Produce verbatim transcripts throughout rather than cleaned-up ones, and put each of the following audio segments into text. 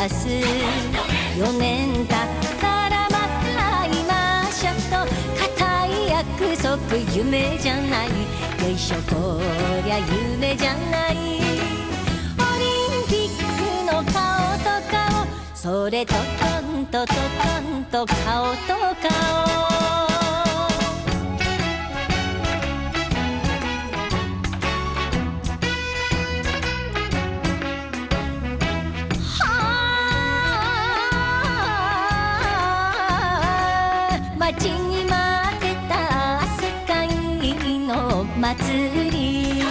出す。よねん経ったらまた会いましょうと固い約束、夢じゃない、よいしょこりゃ夢じゃない。オリンピックの顔と顔、それとトントトトンと顔と顔。待ちに待ってた世界の祭り、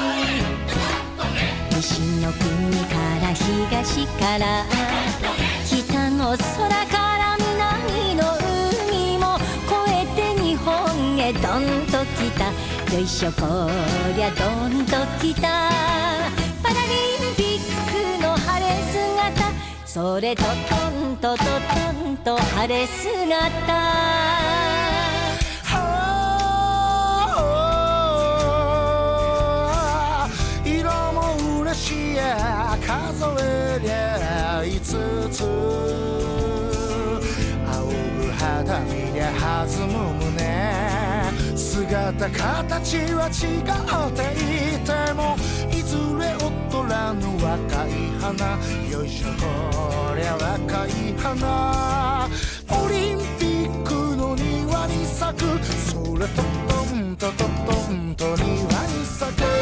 西の国から東から北の空から南の海も越えて日本へどんと来た、よいしょこりゃどんと来た。パラリンピックの晴れ姿、それとトンとトトンと晴れ姿。数えりゃいつつ、仰ぐ肌見りゃ弾む胸、姿形は違っていてもいずれ劣らぬ若い花、よいしょこりゃ若い花。オリンピックの庭に咲く、それとトントトトンと庭に咲く。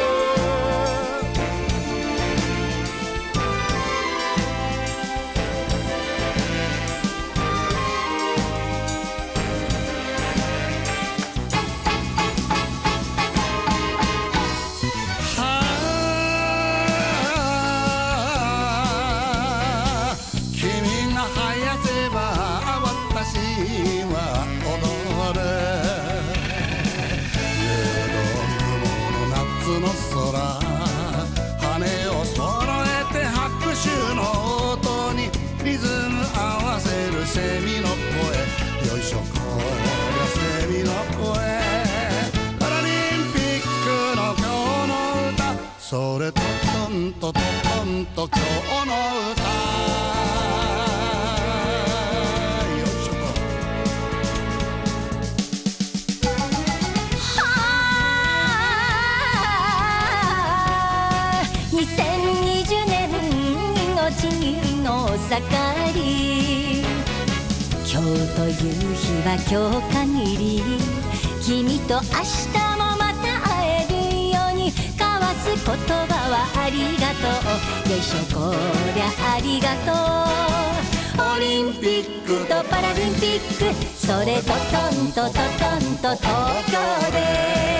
セミの声、よいしょこりゃセミの声。パラリンピックの今日の歌、それとトントトトンと今日の歌。よいしょこ。はあ、にせんにじゅうねん命の盛り、今日という日は今日限り、君と明日もまた会えるように、交わす言葉はありがとう、よいしょこりゃありがとう。オリンピックとパラリンピック、それとトントトトンと東京で、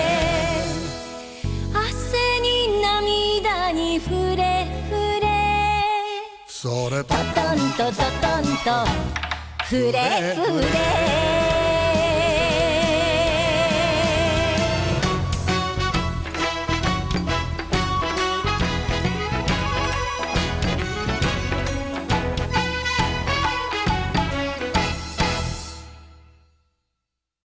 汗に涙に触れ触れ、それとトントトトンとフレフレ。